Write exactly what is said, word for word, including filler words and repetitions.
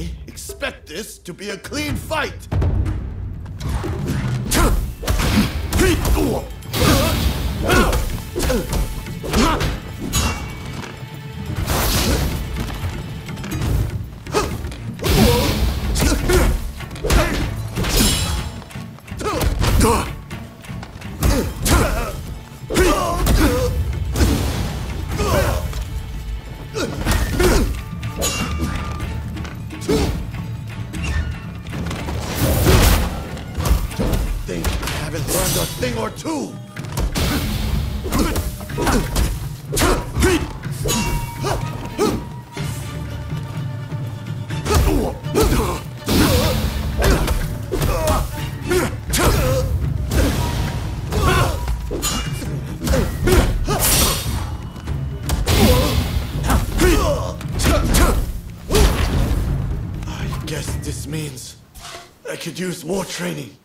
I expect this to be a clean fight. Think I haven't learned a thing or two. I guess this means I could use more training.